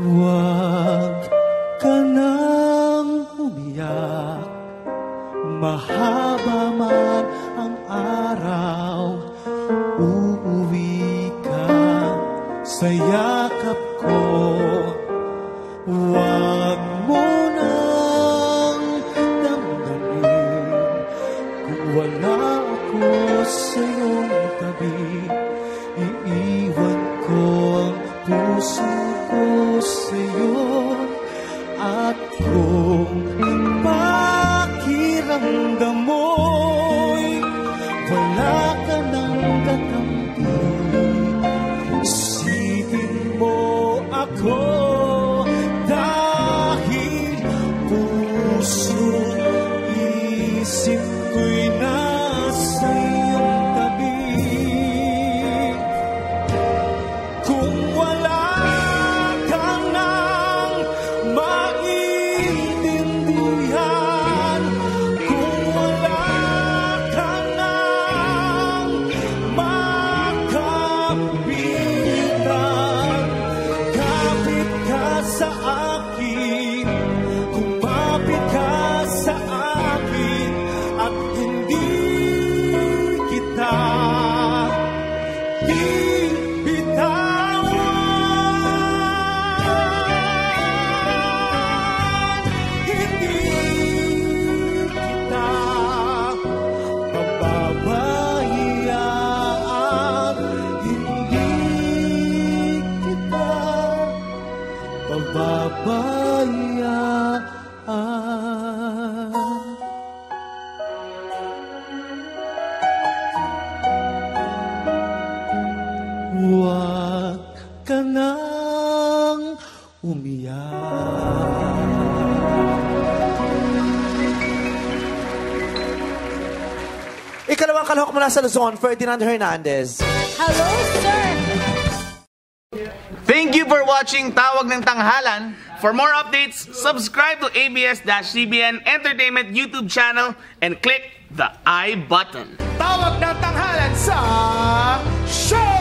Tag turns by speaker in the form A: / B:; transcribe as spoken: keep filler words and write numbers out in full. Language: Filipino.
A: Huwag ka nang umiyak, mahaba man ang araw, uuwi ka sa yakap ko. Huwag mo nang damdamin kung wala ako sa iyong tabi. Iiwan ko ang puso ko sa iyo. At kung pakiramdam mo'y wala ka nang kakampi, isipin mo ako dahil puso isip ko'y nasa iyong tabi. Kung wala ka nang maintindihan, kung wala ka nang makapitan, kapit ka sa akin, kumapit ka sa akin, at hindi kita bibitawan. Hindi kita pababayaan. Hindi kita pababayaan. Huwag ka nang umiyak.
B: Ikalawang kalahok mula sa Luzon, Ferdinand Hernandez.
C: Hello, sir.
D: Thank you for watching Tawag ng Tanghalan. For more updates, subscribe to A B S C B N Entertainment YouTube channel and click the I button.
A: Tawag ng Tanghalan sa show!